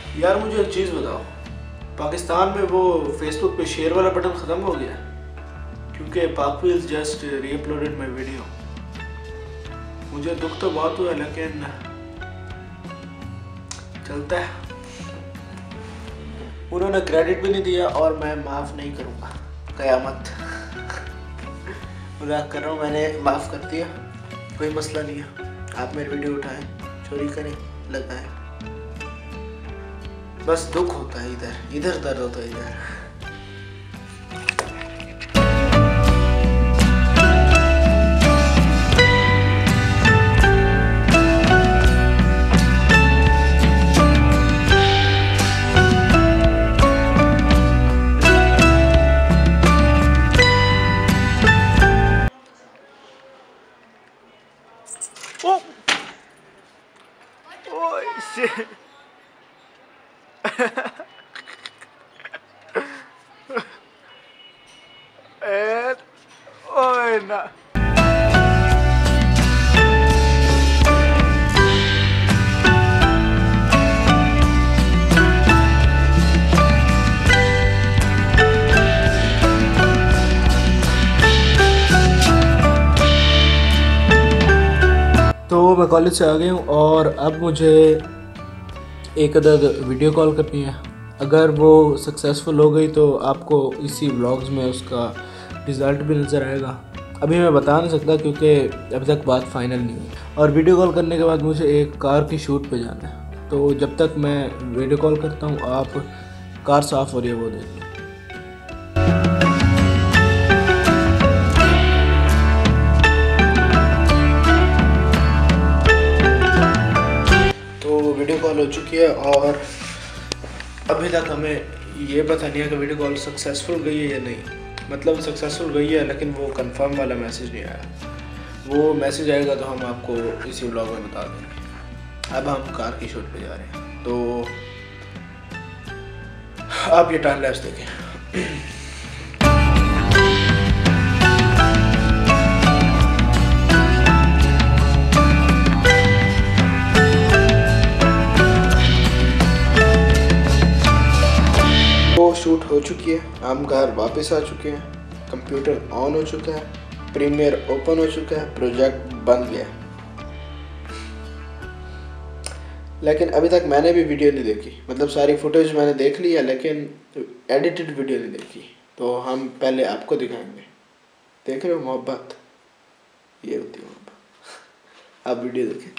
यार मुझे एक चीज़ बताओ, पाकिस्तान में वो फेसबुक पे शेयर वाला बटन ख़त्म हो गया क्योंकि पाकविल जस्ट रीअपलोडेड माई वीडियो। मुझे दुख तो बहुत हुआ लेकिन चलता है। उन्होंने क्रेडिट भी नहीं दिया और मैं माफ़ नहीं करूँगा, क़यामत। मजाक कर रहा हूँ, मैंने माफ़ कर दिया, कोई मसला नहीं है। आप मेरी वीडियो उठाएं, चोरी करें, लगाएं, बस दुख होता है, इधर दर्द होता है इधर। Oh! Oh shit! And oh no! तो मैं कॉलेज से आ गया हूँ और अब मुझे एक अदद वीडियो कॉल करनी है। अगर वो सक्सेसफुल हो गई तो आपको इसी व्लॉग्स में उसका रिज़ल्ट भी नज़र आएगा। अभी मैं बता नहीं सकता क्योंकि अभी तक बात फाइनल नहीं हुई। और वीडियो कॉल करने के बाद मुझे एक कार की शूट पे जाना है, तो जब तक मैं वीडियो कॉल करता हूँ आप कार साफ़ हो रही है वो देखिए। वीडियो कॉल हो चुकी है और अभी तक हमें ये पता नहीं है कि वीडियो कॉल सक्सेसफुल गई है या नहीं। मतलब सक्सेसफुल गई है लेकिन वो कंफर्म वाला मैसेज नहीं आया। वो मैसेज आएगा तो हम आपको इसी व्लॉग में बता देंगे। अब हम कार की शूट पे जा रहे हैं, तो आप ये टाइम लैप्स देखें। शूट हो चुकी है, हम घर वापस आ चुके हैं, कंप्यूटर ऑन हो चुका है, प्रीमियर ओपन हो चुका है, प्रोजेक्ट बन गया। लेकिन अभी तक मैंने भी वीडियो नहीं देखी। मतलब सारी फुटेज मैंने देख ली है लेकिन एडिटेड वीडियो नहीं देखी। तो हम पहले आपको दिखाएंगे। देख रहे हो मोहब्बत, ये होती है मोहब्बत। आप वीडियो देखें।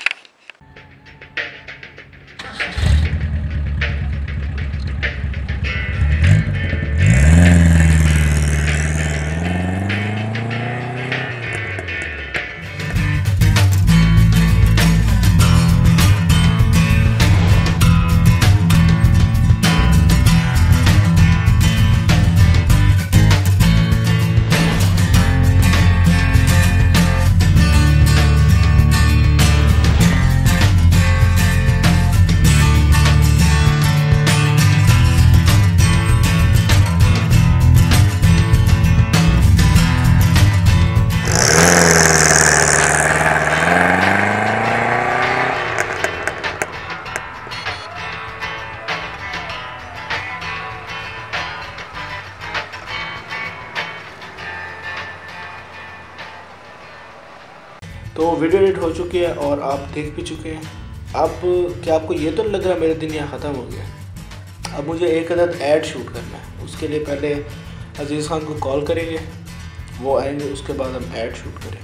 तो वीडियो एडिट हो चुकी है और आप देख भी चुके हैं। अब क्या आपको ये तो नहीं लग रहा मेरा दिन यहाँ ख़त्म हो गया? अब मुझे एक अदद ऐड शूट करना है। उसके लिए पहले अजीज़ खान को कॉल करेंगे, वो आएंगे, उसके बाद हम ऐड शूट करेंगे।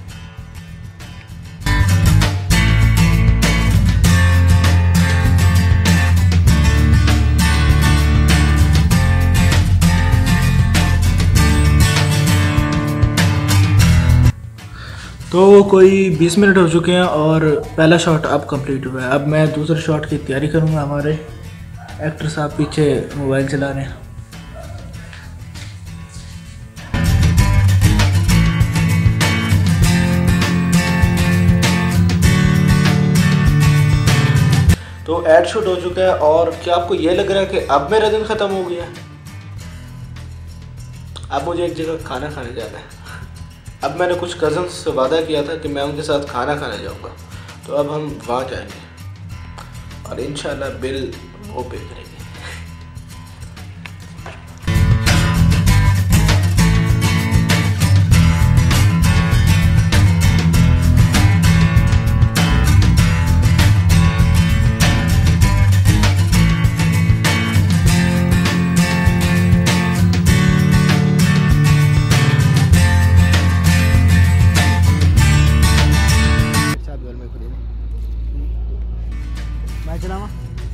तो कोई 20 मिनट हो चुके हैं और पहला शॉट अब कंप्लीट हुआ है। अब मैं दूसरे शॉट की तैयारी करूंगा। हमारे एक्टर साहब पीछे मोबाइल चला रहे हैं। तो एड शूट हो चुका है और क्या आपको ये लग रहा है कि अब मेरा दिन ख़त्म हो गया? अब मुझे एक जगह खाना खाने जाना है। अब मैंने कुछ कज़न्स से वादा किया था कि मैं उनके साथ खाना खाने जाऊंगा, तो अब हम वहाँ जाएंगे और इंशाल्लाह बिल वो पे करेंगे। मैं चलावा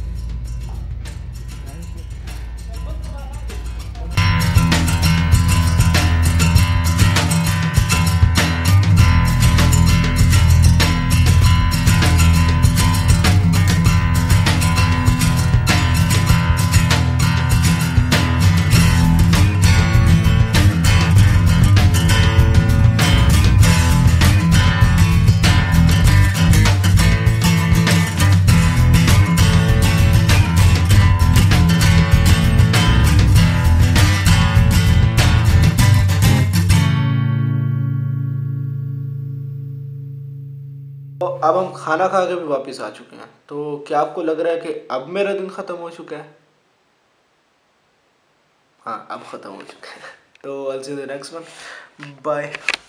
तो अब हम खाना खा के भी वापस आ चुके हैं। तो क्या आपको लग रहा है कि अब मेरा दिन ख़त्म हो चुका है? हाँ, अब ख़त्म हो चुका है। तो I'll see you in the next one. Bye.